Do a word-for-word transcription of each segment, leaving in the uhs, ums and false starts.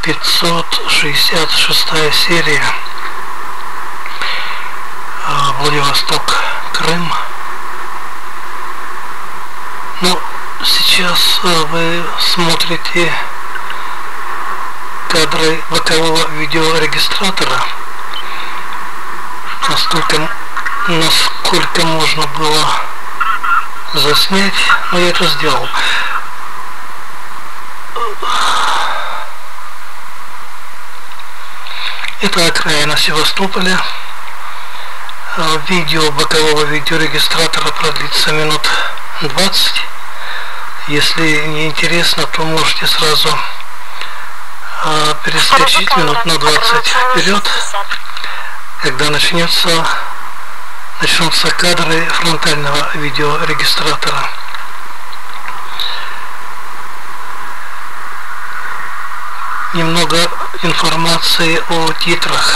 пятьсот шестьдесят шестая серия. Владивосток, Крым. Ну, сейчас вы смотрите кадры бокового видеорегистратора. Настолько, насколько можно было заснять, но я это сделал. Это окраина Севастополя. Видео бокового видеорегистратора продлится минут двадцать. Если не интересно, то можете сразу э, перескочить минут на двадцать вперед, когда начнется, начнутся кадры фронтального видеорегистратора. Немного информации о титрах.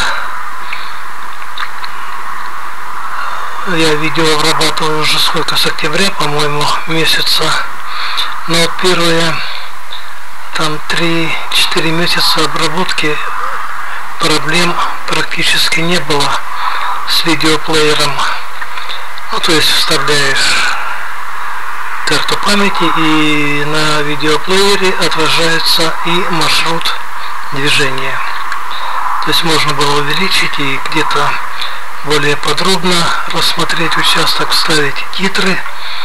Я видео обрабатываю уже сколько, с октября, по-моему, месяца. Но первые там три-четыре месяца обработки проблем практически не было с видеоплеером. Ну, то есть вставляешь карту памяти, и на видеоплеере отражается и маршрут движения. То есть можно было увеличить и где-то более подробно рассмотреть участок, вставить титры.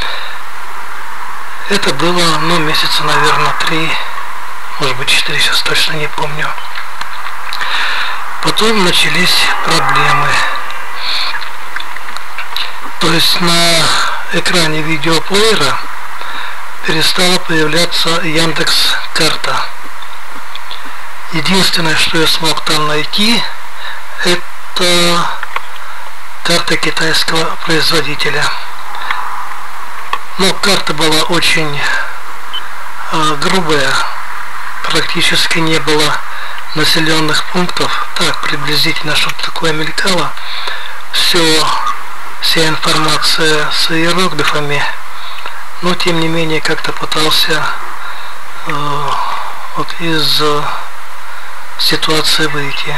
Это было, ну, месяца, наверное, три, может быть, четыре, сейчас точно не помню. Потом начались проблемы. То есть на экране видеоплеера перестала появляться Яндекс.Карта. Единственное, что я смог там найти, это карта китайского производителя. Но карта была очень э, грубая, практически не было населенных пунктов. Так, приблизительно что-то такое мелькало. Все, вся информация с иероглифами. Но тем не менее как-то пытался э, вот из э, ситуации выйти.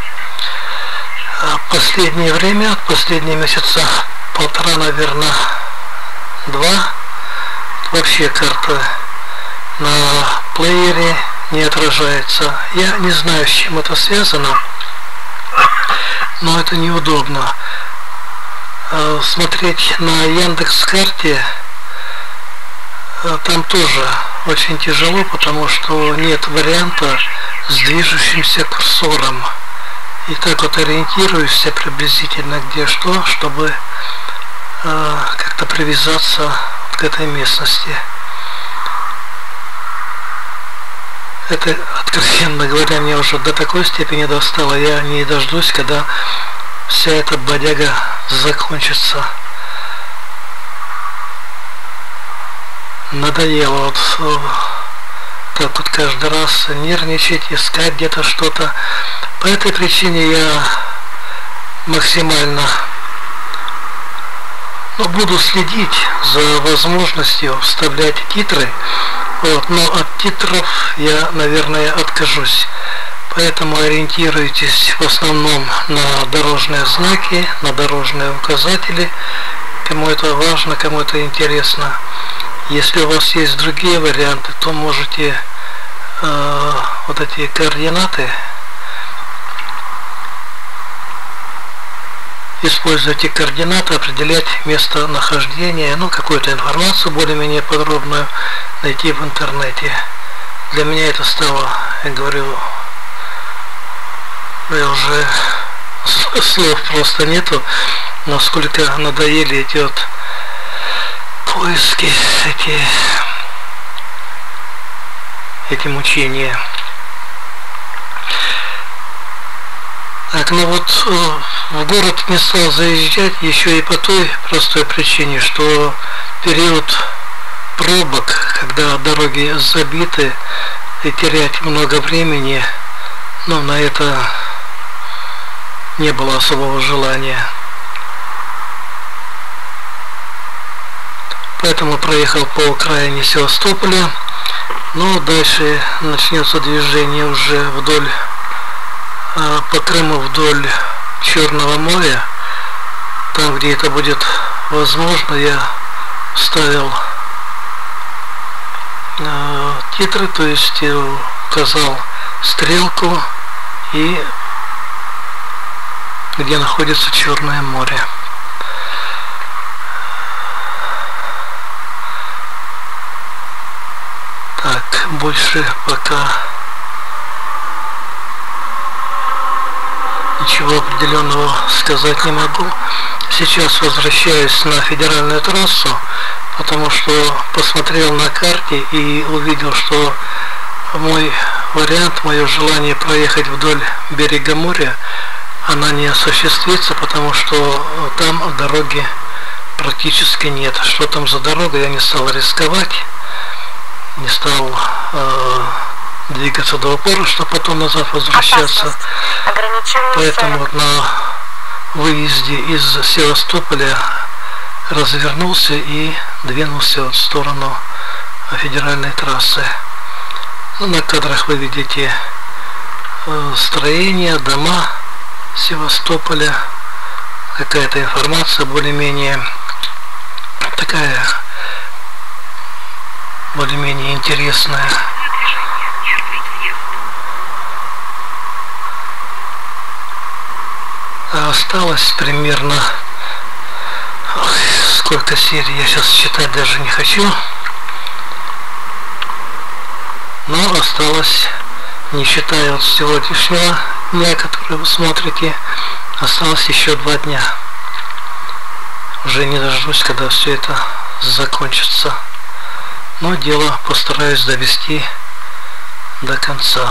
Последнее время, последние месяца полтора, наверное, два, вообще карта на плеере не отражается. Я не знаю, с чем это связано, но это неудобно. Смотреть на Яндекс.Карте там тоже очень тяжело, потому что нет варианта с движущимся курсором. И так вот ориентируешься приблизительно где что, чтобы э, как-то привязаться к этой местности. Это, откровенно говоря, мне уже до такой степени достало. Я не дождусь, когда вся эта бодяга закончится. Надоело вот так вот каждый раз нервничать, искать где-то что-то. По этой причине я максимально, ну, буду следить за возможностью вставлять титры, вот, но от титров я, наверное, откажусь. Поэтому ориентируйтесь в основном на дорожные знаки, на дорожные указатели. Кому это важно, кому это интересно. Если у вас есть другие варианты, то можете э, вот эти координаты используйте координаты, определять местонахождение, ну, какую-то информацию более-менее подробную найти в интернете. Для меня это стало, я говорю, я уже слов просто нету, насколько надоели эти вот поиски, эти, эти мучения. Так, ну вот в город не стал заезжать еще и по той простой причине, что период пробок, когда дороги забиты и терять много времени, ну, на это не было особого желания. Поэтому проехал по окраине Севастополя. Но дальше начнется движение уже вдоль, по Крыму вдоль Черного моря. Там, где это будет возможно, я ставил э, титры, то есть указал стрелку и где находится Черное море. Так, больше пока ничего определенного сказать не могу. Сейчас возвращаюсь на федеральную трассу, потому что посмотрел на карте и увидел, что мой вариант, мое желание проехать вдоль берега моря, она не осуществится, потому что там дороги практически нет. Что там за дорога, я не стал рисковать, не стал э, двигаться до упора, чтобы потом назад возвращаться. Поэтому вот на выезде из Севастополя развернулся и двинулся вот в сторону федеральной трассы. Ну, на кадрах вы видите э, строения, дома Севастополя, какая-то информация более-менее такая, более-менее интересная. А осталось примерно, ой, сколько серий, я сейчас считать даже не хочу, но осталось, не считая вот сегодняшнего дня, который вы смотрите, осталось еще два дня. Уже не дождусь, когда все это закончится, но дело постараюсь довести до конца.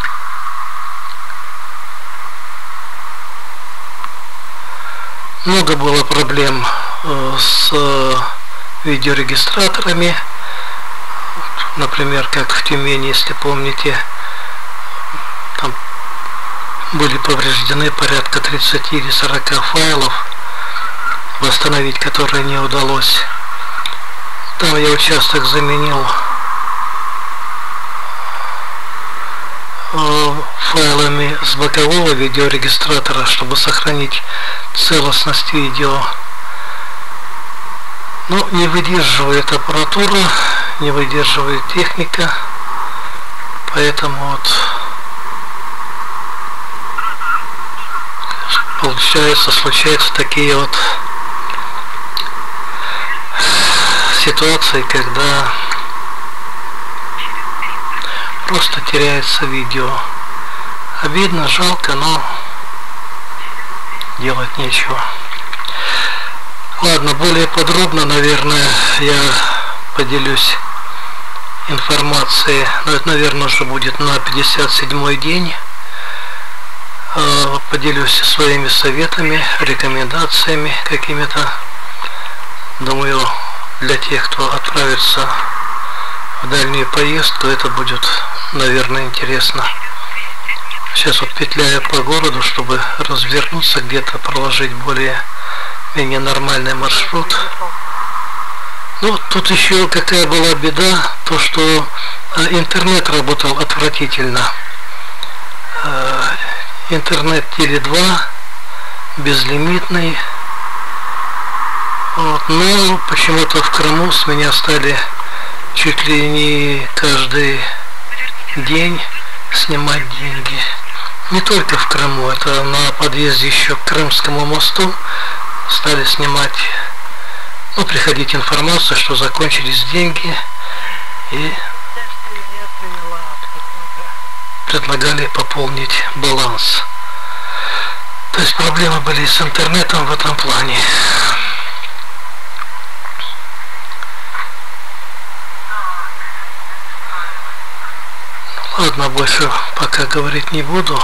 Много было проблем э, с э, видеорегистраторами, например, как в Тюмени, если помните, там были повреждены порядка тридцати или сорока файлов, восстановить которые не удалось. Там я участок заменил файлами с бокового видеорегистратора, чтобы сохранить целостность видео. Но не выдерживает аппаратура, не выдерживает техника, поэтому вот получается, случаются такие вот ситуации, когда просто теряется видео. Обидно, жалко, но делать нечего. Ладно, более подробно, наверное, я поделюсь информацией. Но это, наверное, уже будет на пятьдесят седьмой день. Поделюсь своими советами, рекомендациями какими-то. Думаю, для тех, кто отправится в дальнюю поездку, это будет, наверное, интересно. Сейчас вот петляю по городу, чтобы развернуться где-то, проложить более-менее нормальный маршрут. Ну, тут еще какая была беда, то что интернет работал отвратительно. Интернет Теле два, безлимитный. Вот, но почему-то в Крыму с меня стали чуть ли не каждый день снимать деньги. Не только в Крыму, это на подъезде еще к Крымскому мосту стали снимать, ну, приходить информация, что закончились деньги, и предлагали пополнить баланс. То есть проблемы были с интернетом в этом плане. Ладно, больше пока говорить не буду.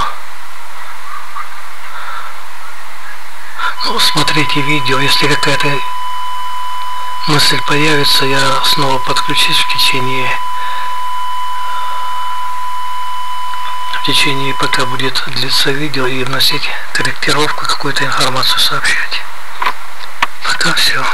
Ну, смотрите видео, если какая-то мысль появится, я снова подключусь в течение в течение пока будет длиться видео, и вносить корректировку, какую-то информацию сообщать. Пока все.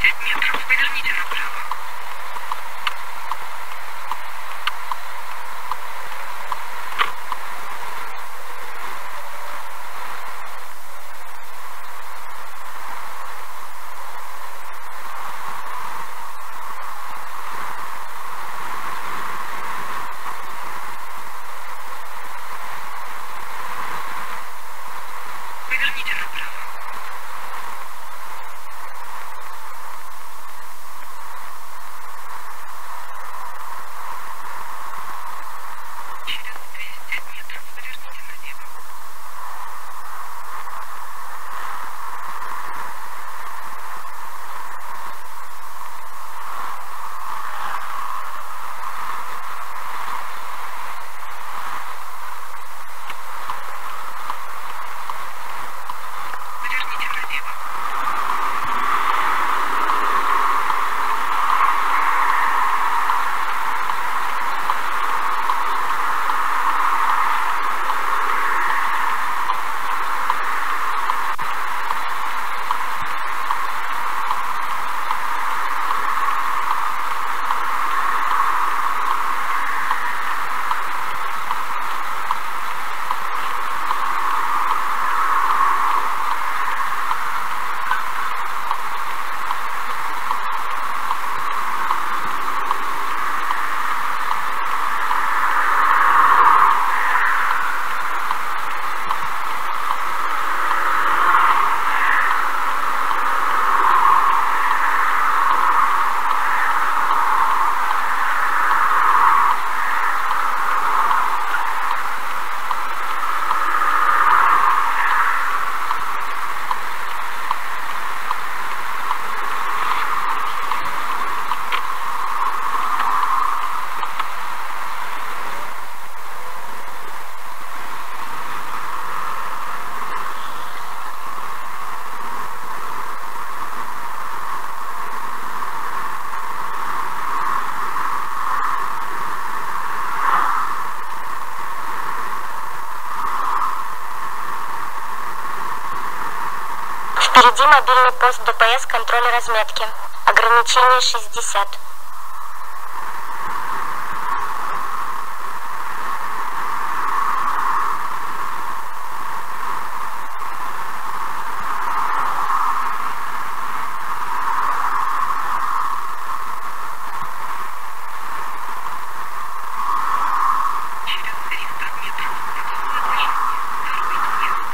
пять метров. Поверните направо. Поверните направо. Через двести метров поверните налево. Поверните налево. Впереди мобильный пост ДПС контроля разметки. Ограничение шестьдесят. Через триста метров боковое движение. Второй въезд.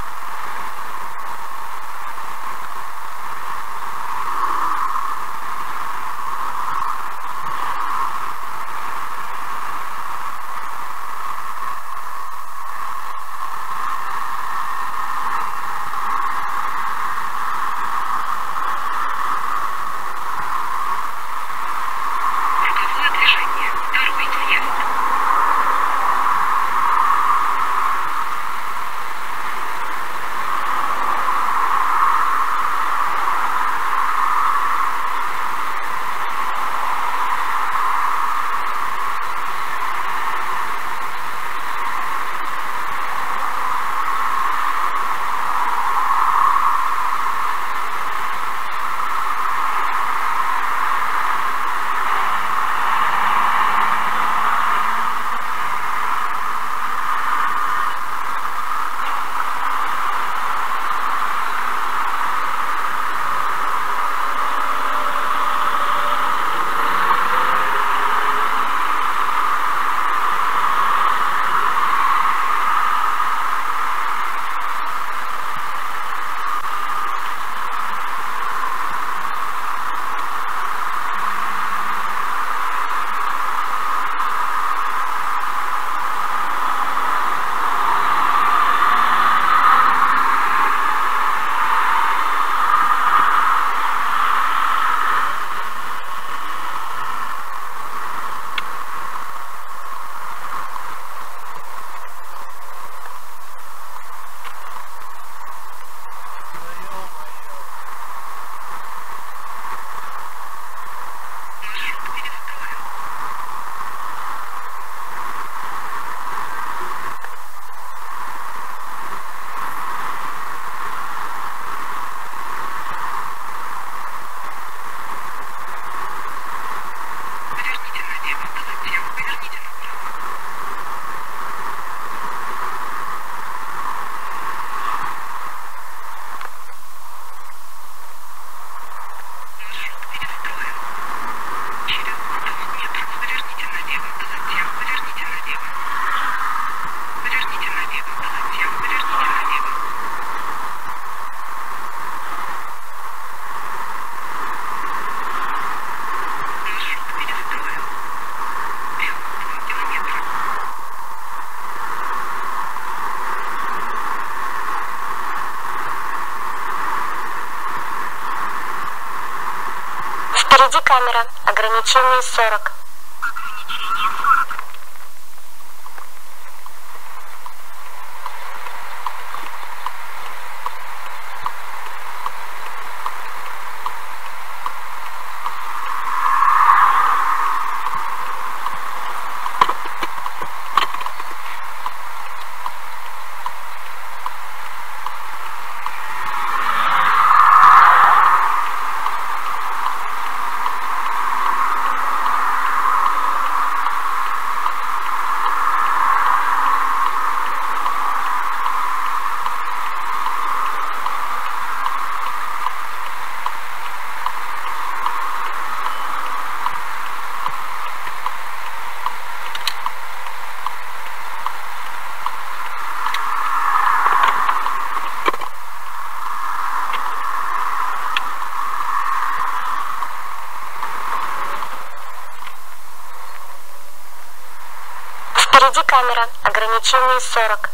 Впереди камера. Ограничение сорок. Впереди камера. Ограничение сорок.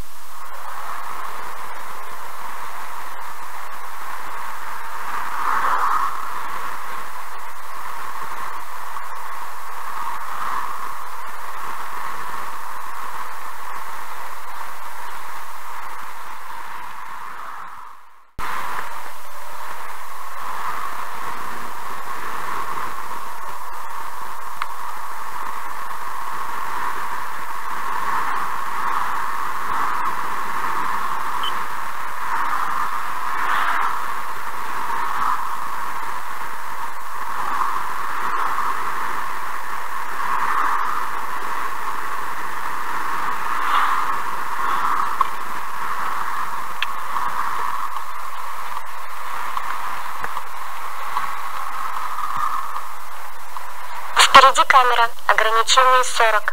Впереди камера. Ограничение сорок.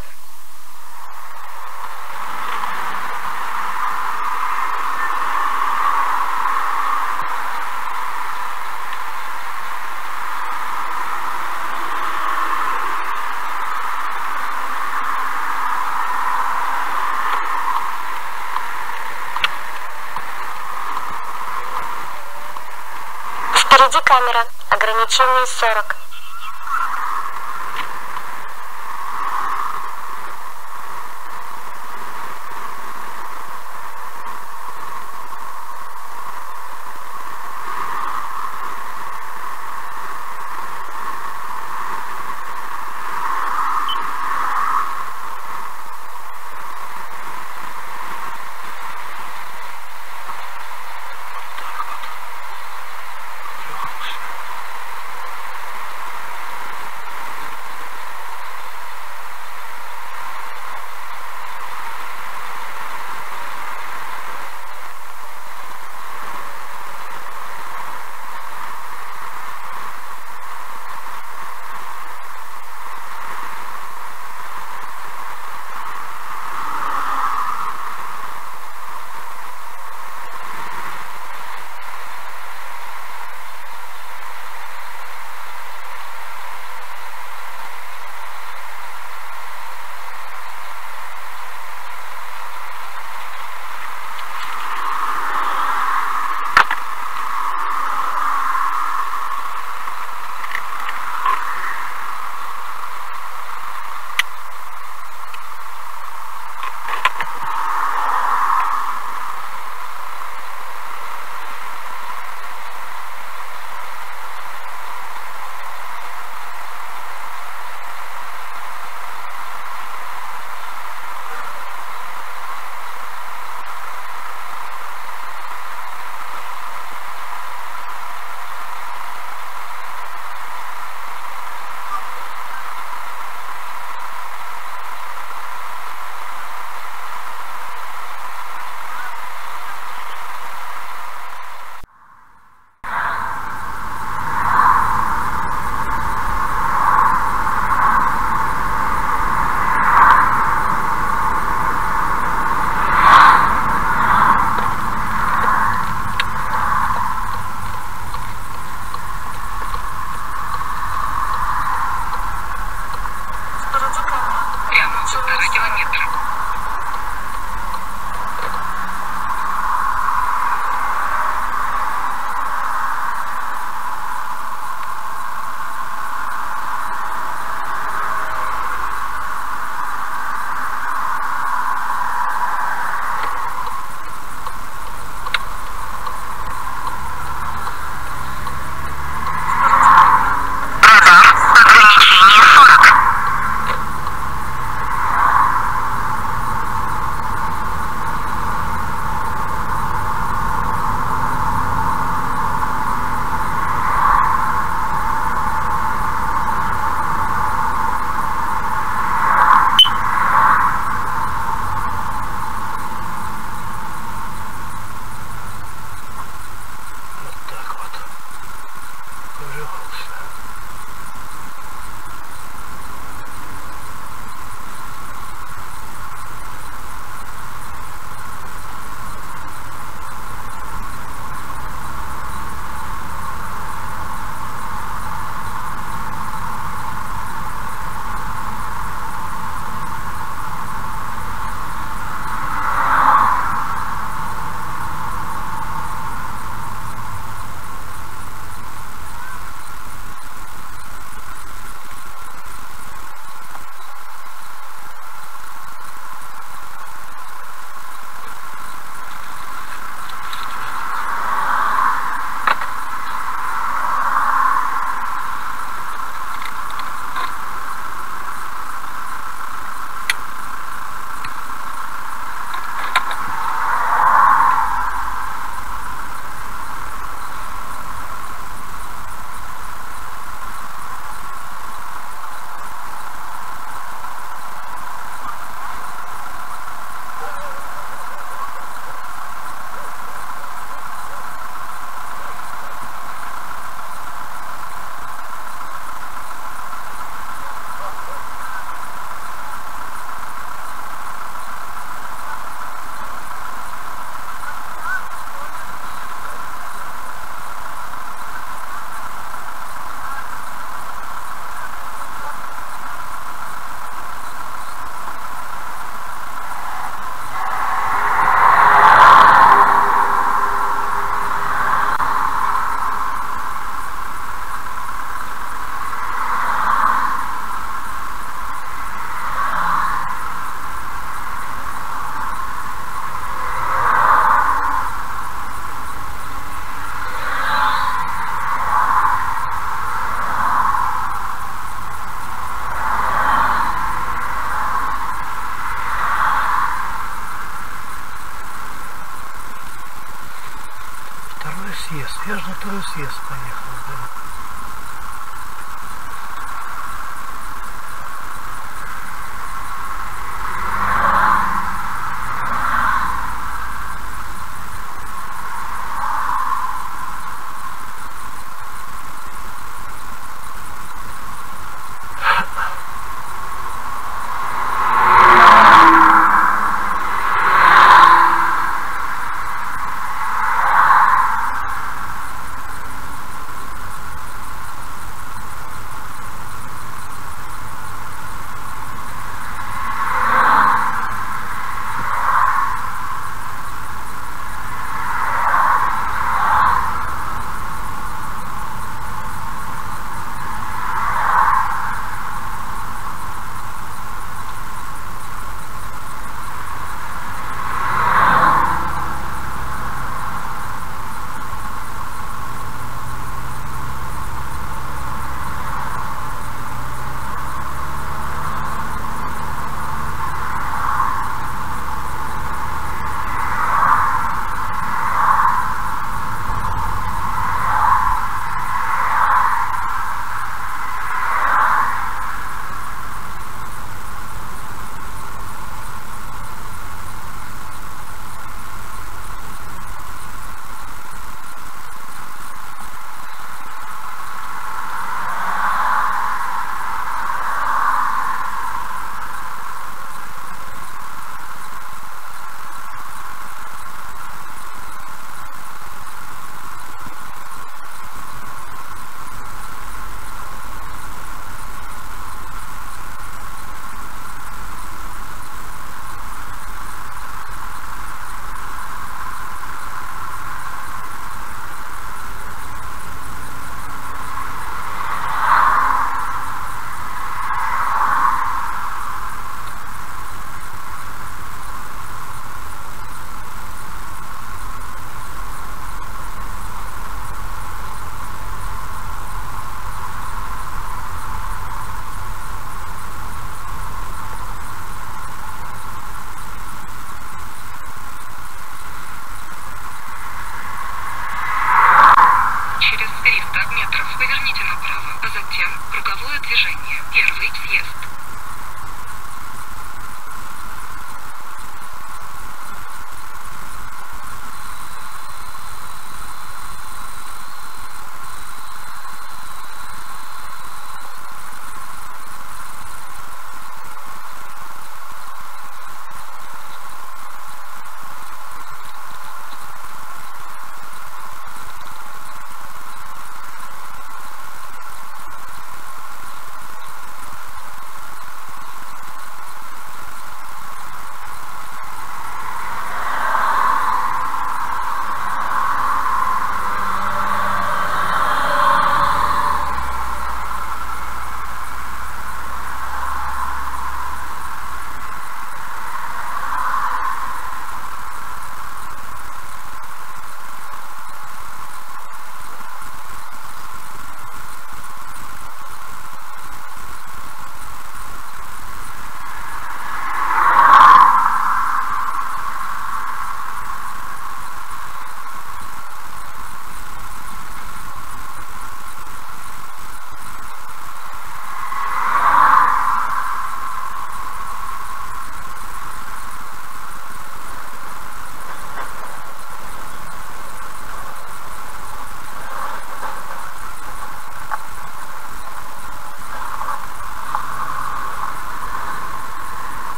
Впереди камера. Ограничение сорок.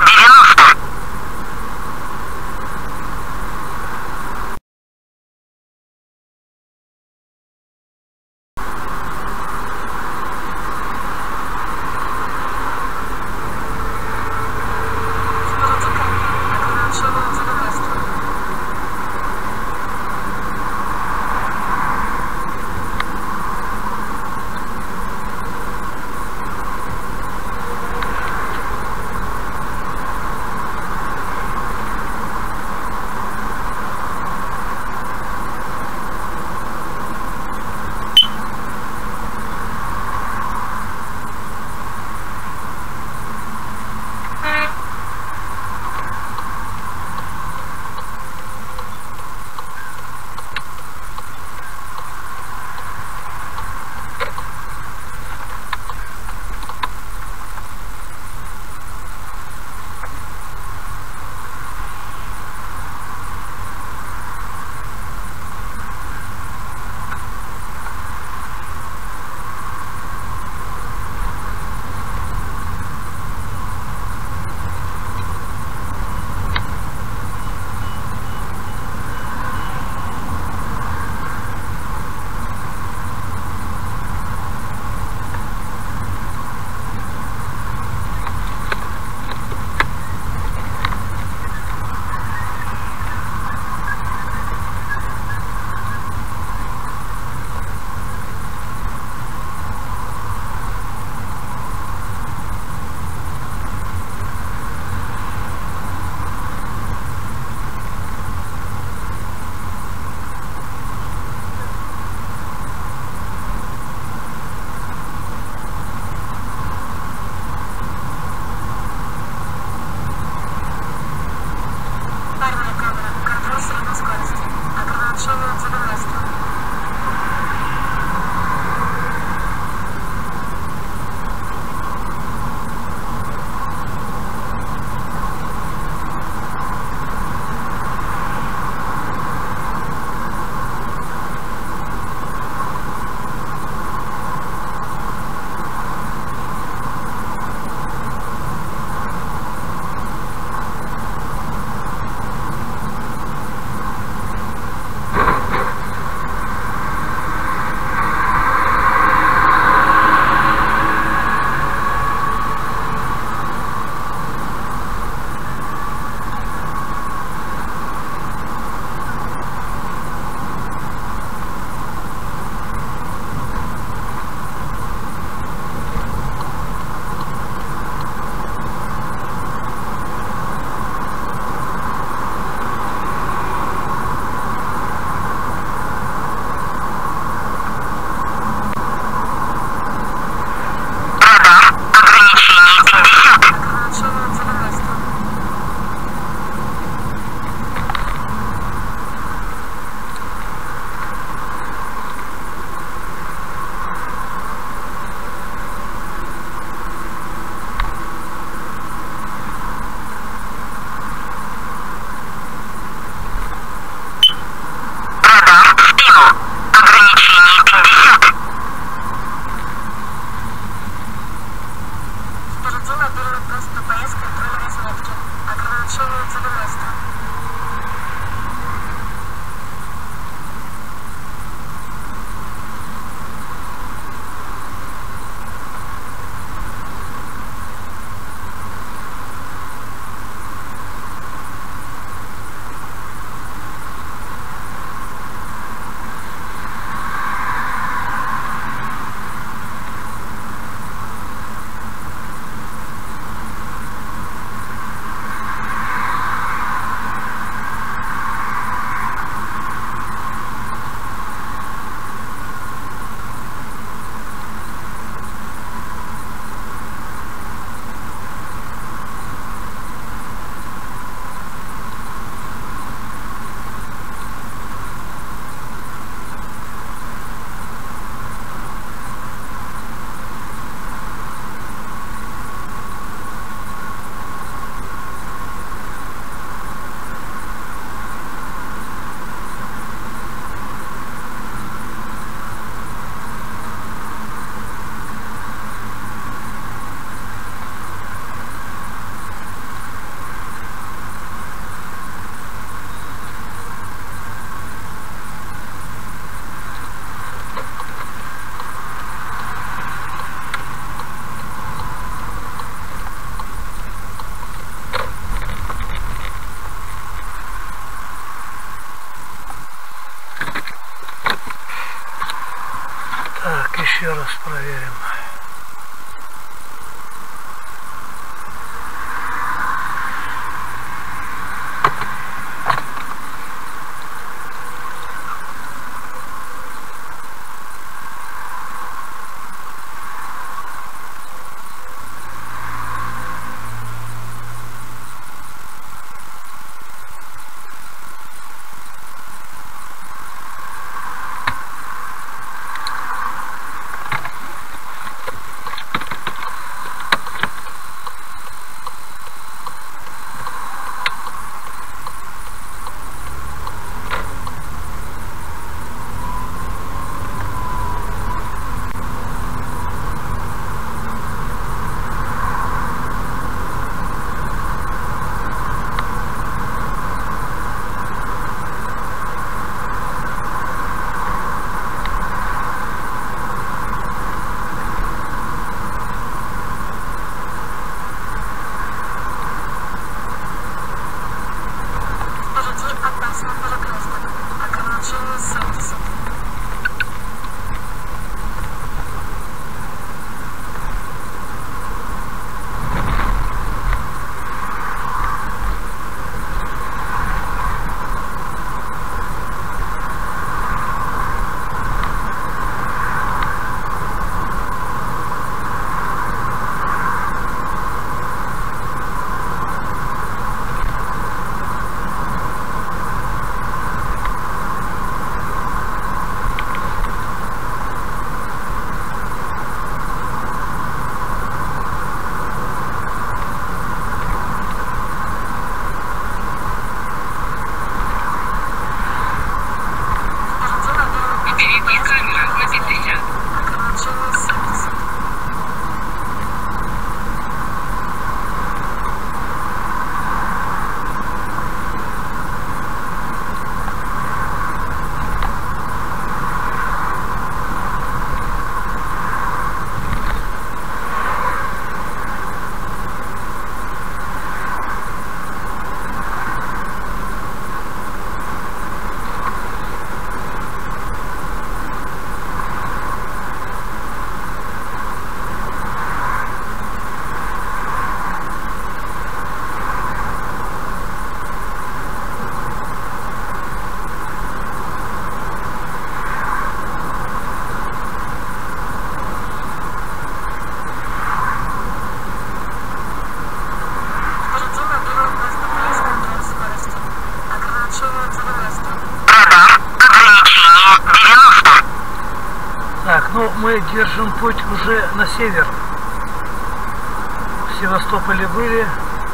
девяносто. Еще раз проверим. Так, ну мы держим путь уже на север. В Севастополе были.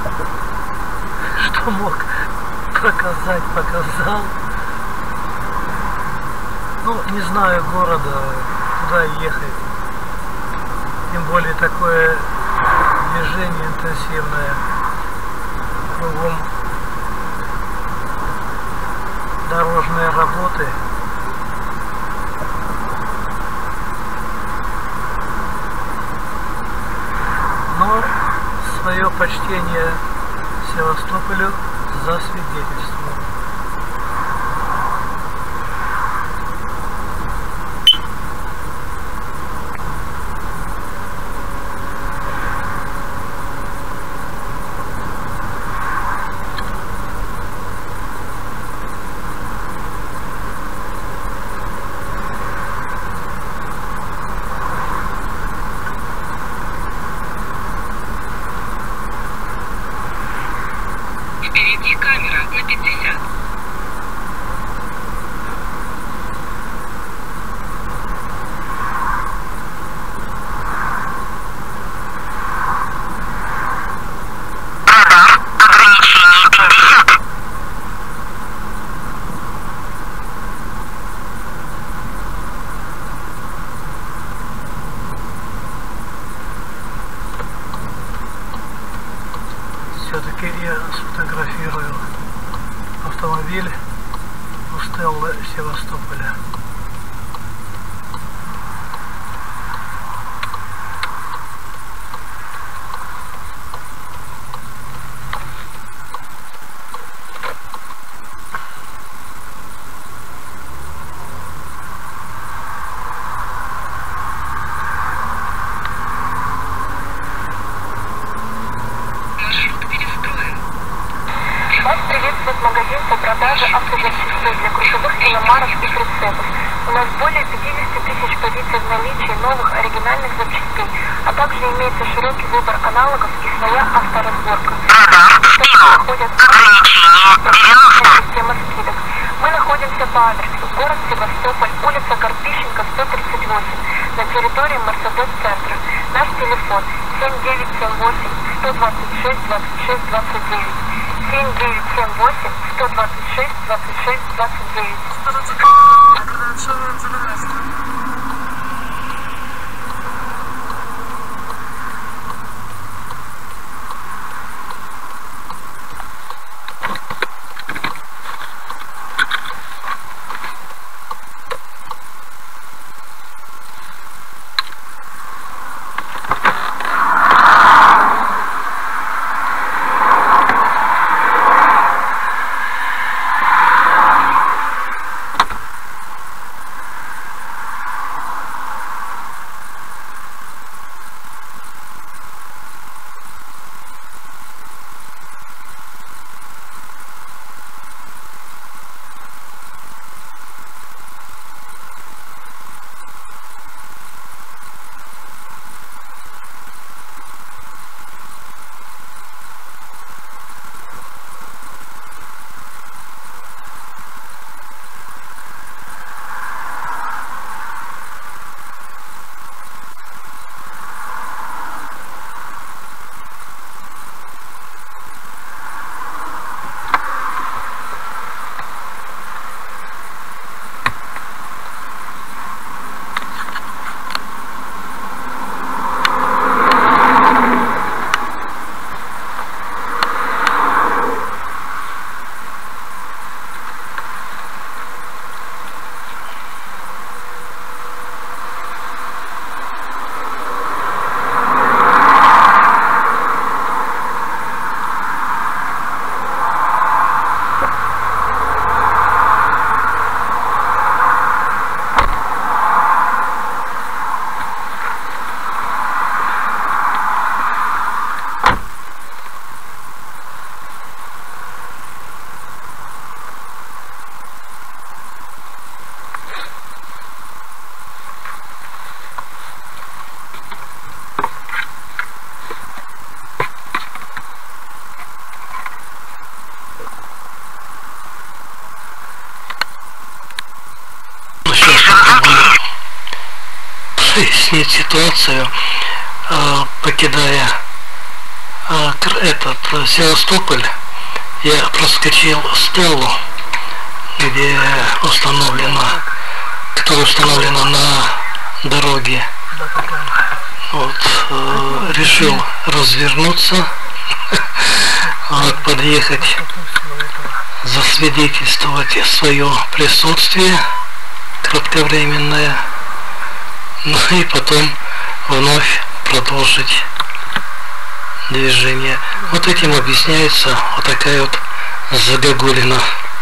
Что мог показать, показал. Ну, не знаю города, куда ехать. Тем более такое движение интенсивное. Кругом дорожные работы. Но свое почтение Севастополю засвидетельствовал. Впереди камера на пятьдесят. Радар, ограничение пятьдесят. Все-таки я сфотографирую автомобиль у Стеллы Севастополя. продажи автозапчастей для грузовых иномарок и прицепов. У нас более пятидесяти тысяч позиций в наличии новых оригинальных запчастей, а также имеется широкий выбор аналогов и своя авторазборка. Находят система скидок. Мы находимся по адресу город Севастополь, улица Карпищенко, сто тридцать восемь, на территории Мерседес-центра. Наш телефон семь девять семь восемь сто двадцать шесть двадцать шесть двадцать девять. семь девять семь восемь сто двадцать шесть двадцать шесть двадцать девять. Ограничение девяносто. Прояснить ситуацию, покидая этот Севастополь, я проскочил стелу, где установлено, которая установлена на дороге. Вот, э, решил развернуться, вот, подъехать, засвидетельствовать свое присутствие кратковременное, ну и потом вновь продолжить движение. Вот этим объясняется вот такая вот загогулина.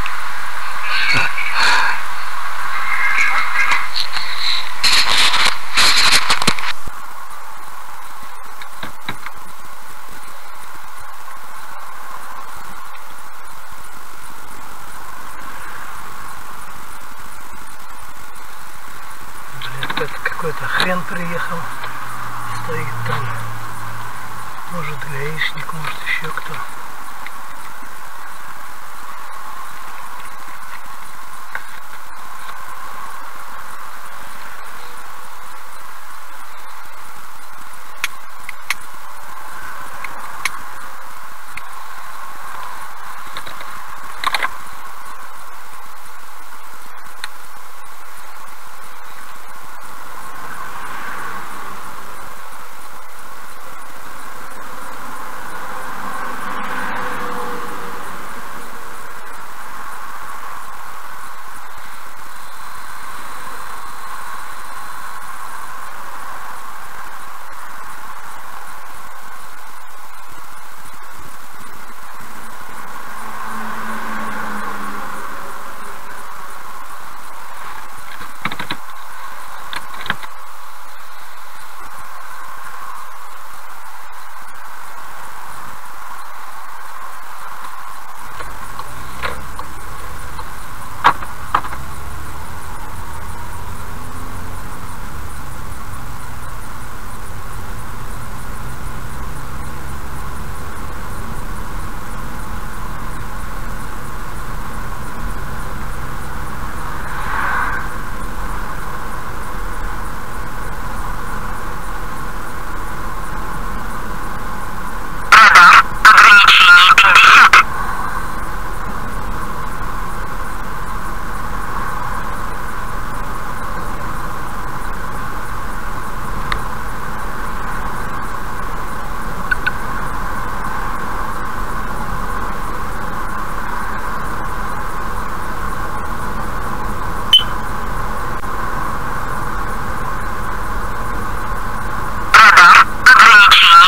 Это какой-то хрен приехал, стоит там, может гаишник, может еще кто.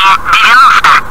девяносто.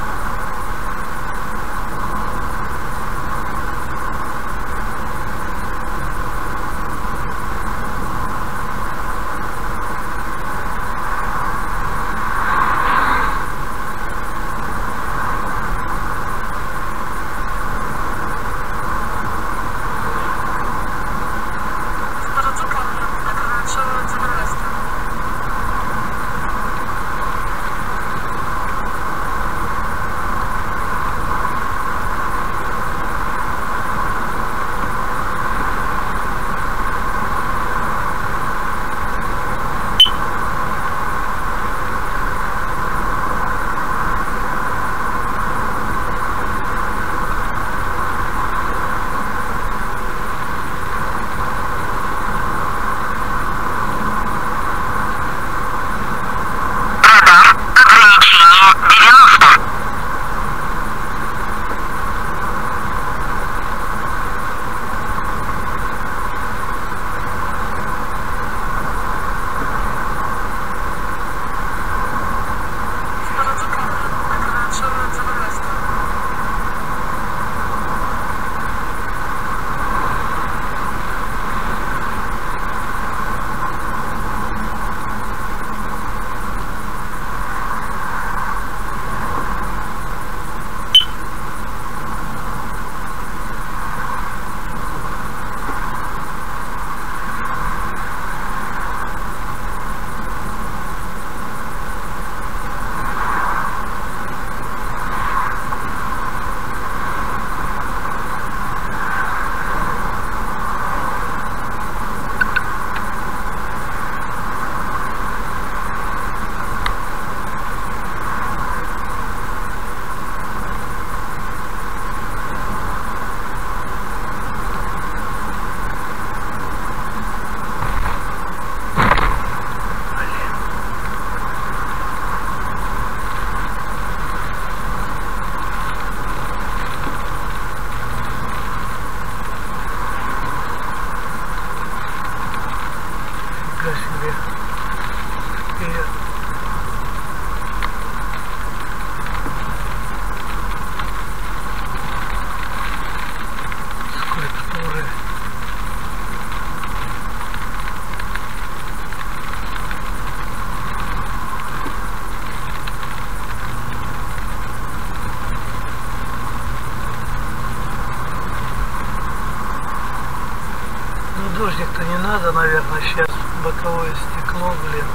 Дождик-то не надо, наверное, сейчас боковое стекло, блин.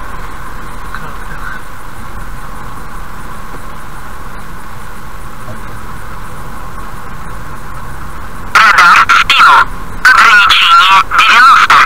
Как их? Радар в спину. Ограничение девяносто.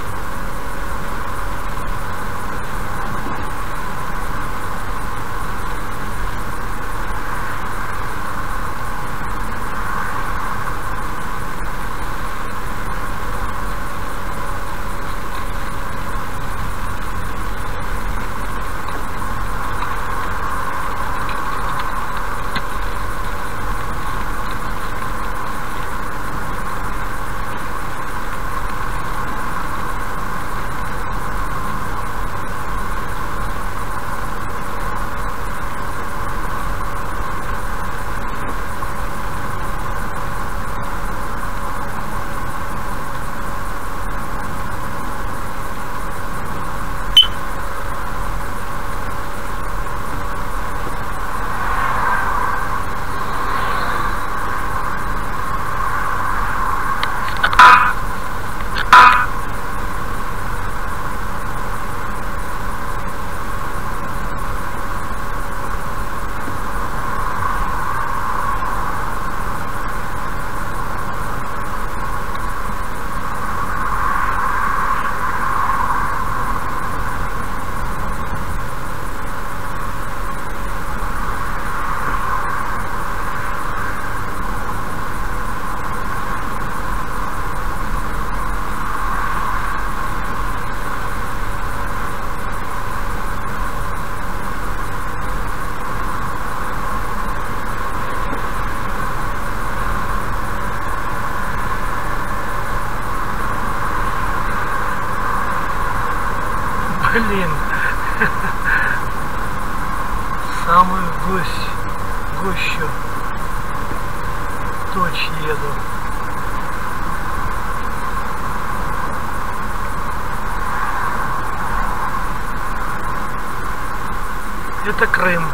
Блин. самую гусь, гущу точь еду. Это Крым.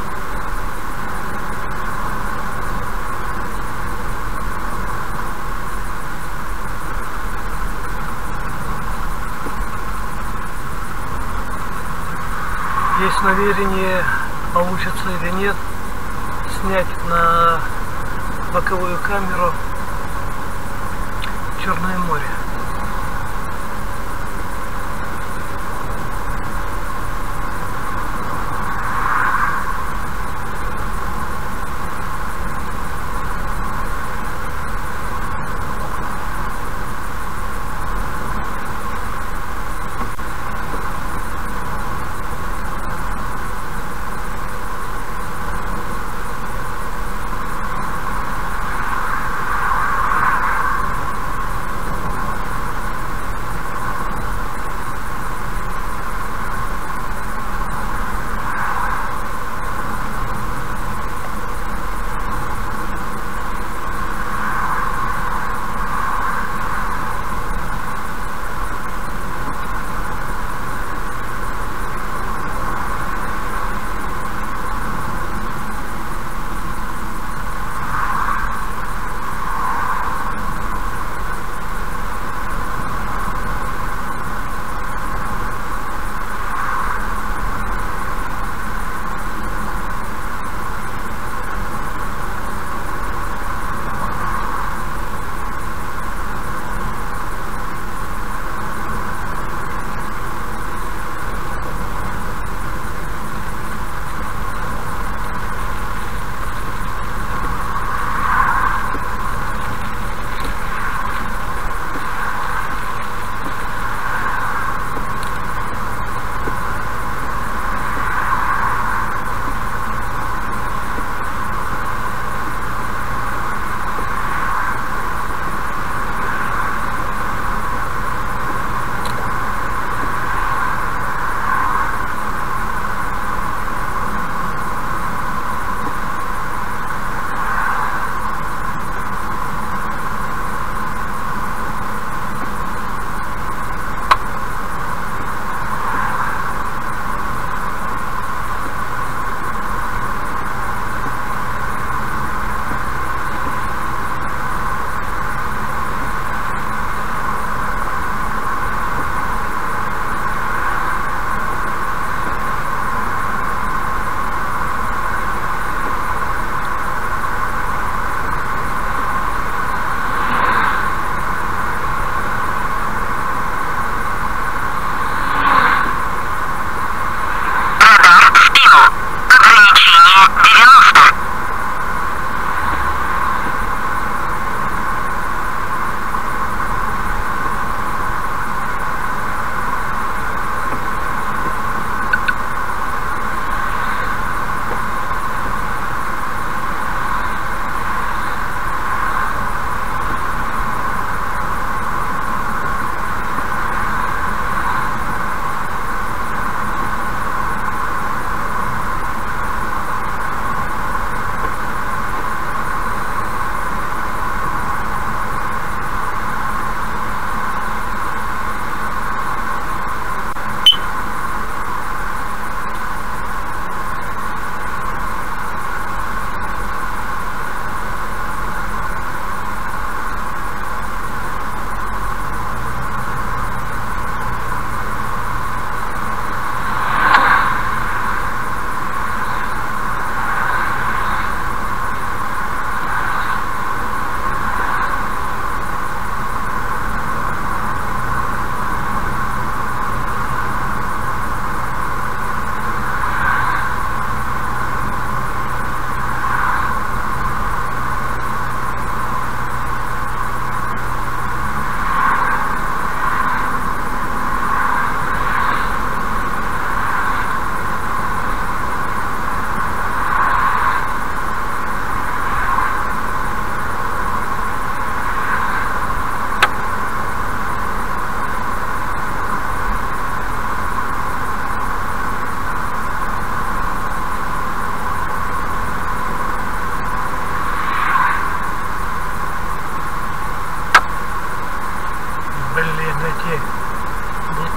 Есть намерение, получится или нет, снять на боковую камеру Черное море.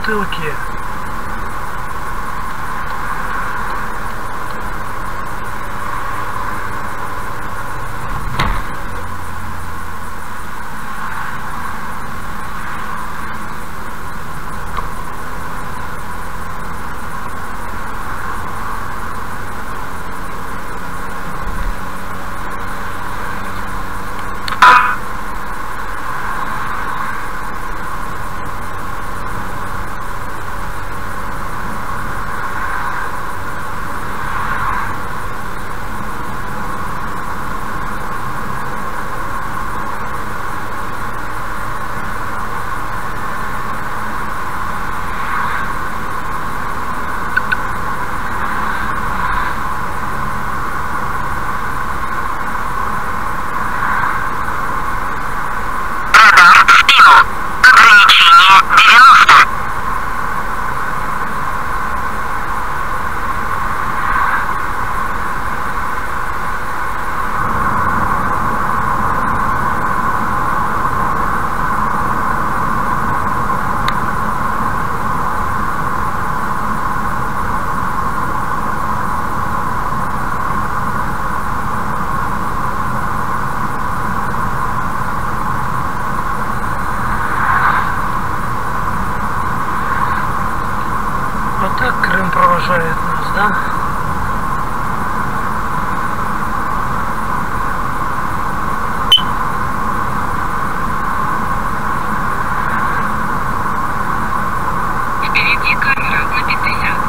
бутылки. Провожает нас, да? Впереди камера на пятьдесят.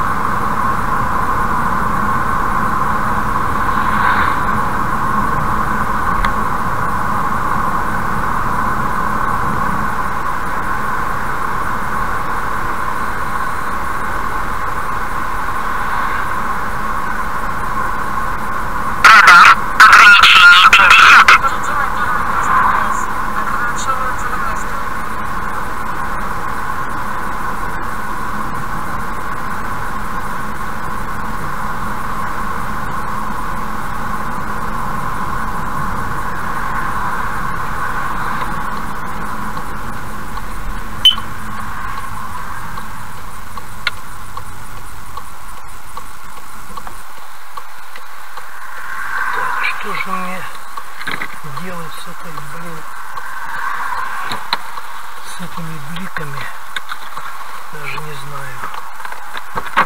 Что же мне делать с этой, блин, с этими бликами? Даже не знаю.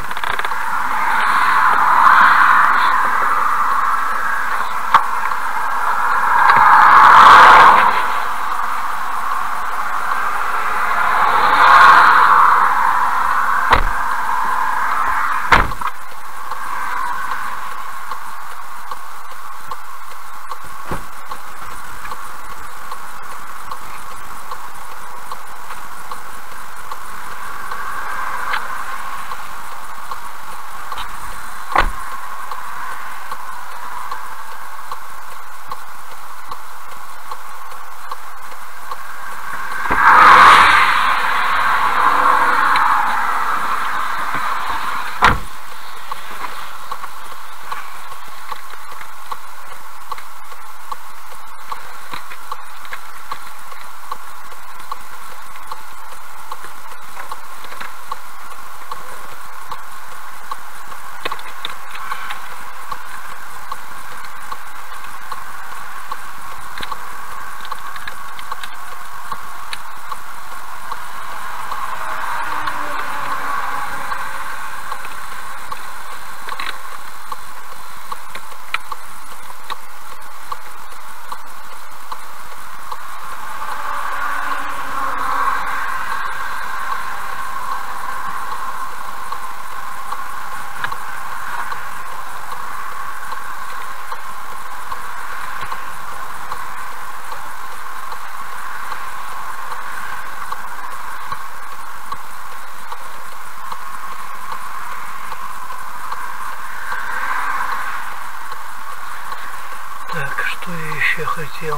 Так, что я еще хотел?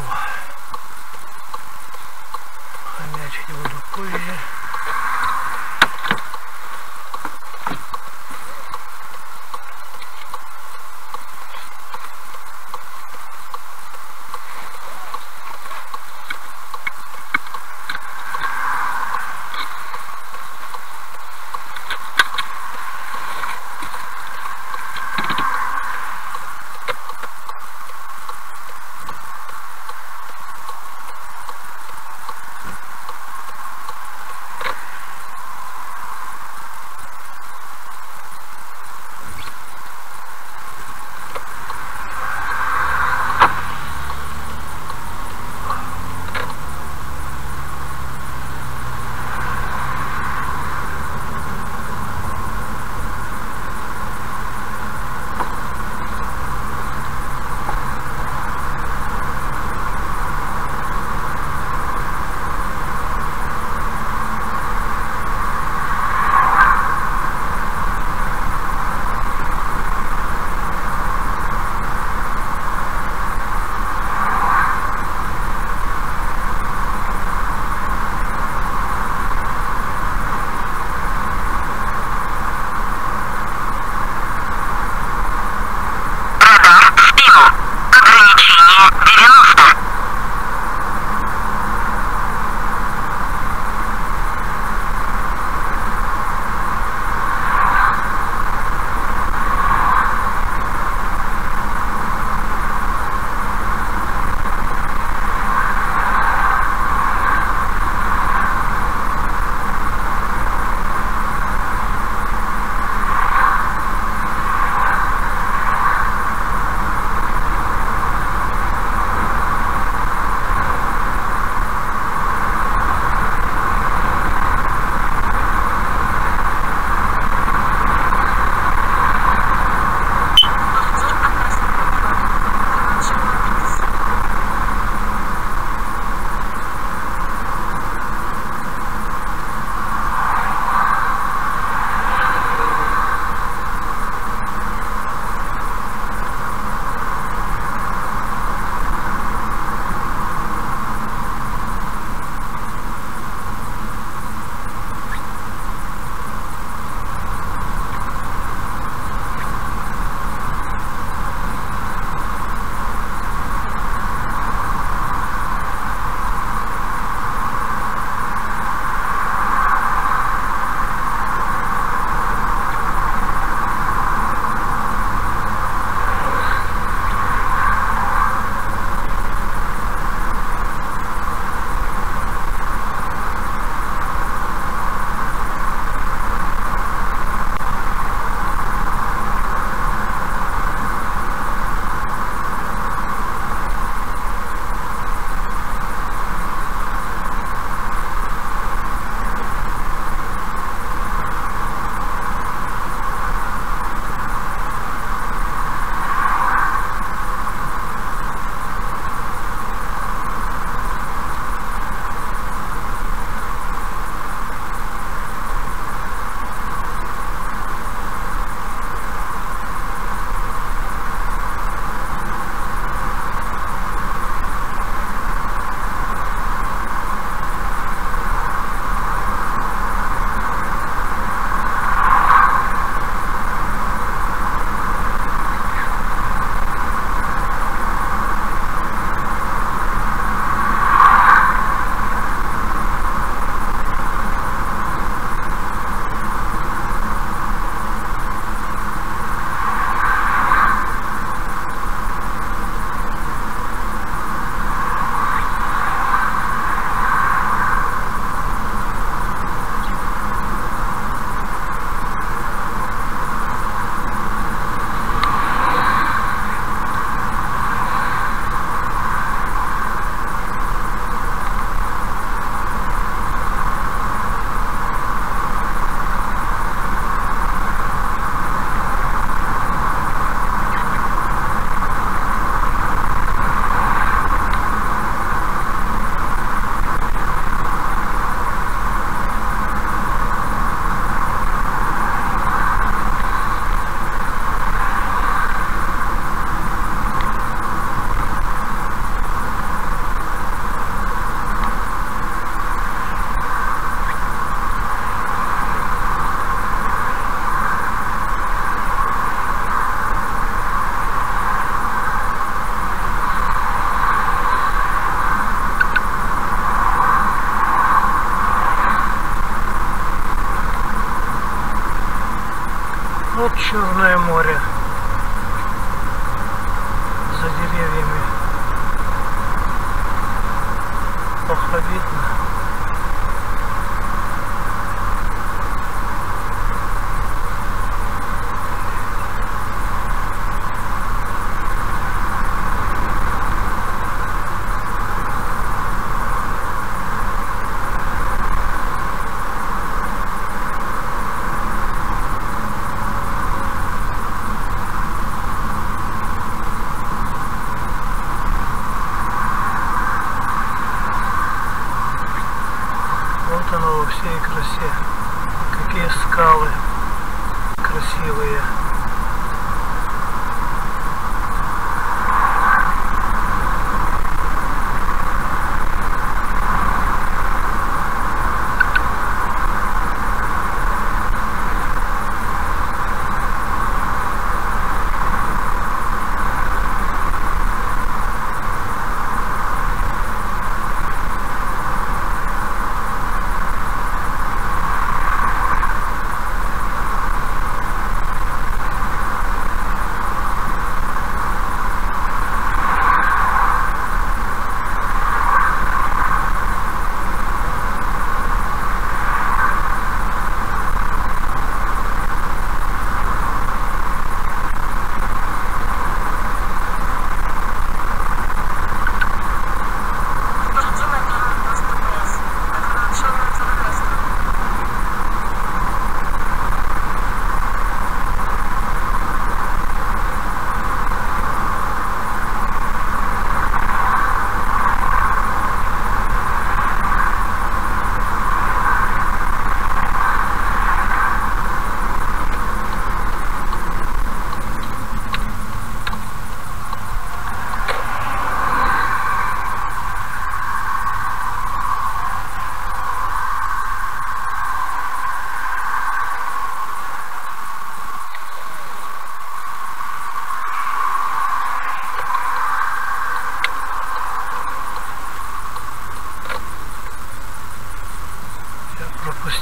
Хомячить буду позже. стену. Ограничение девяносто. Вот Черное море за деревьями. Плохо видно. Вот оно во всей красе. Какие скалы красивые.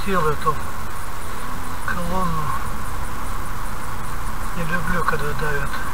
пропустил эту колонну. Не люблю, когда давят.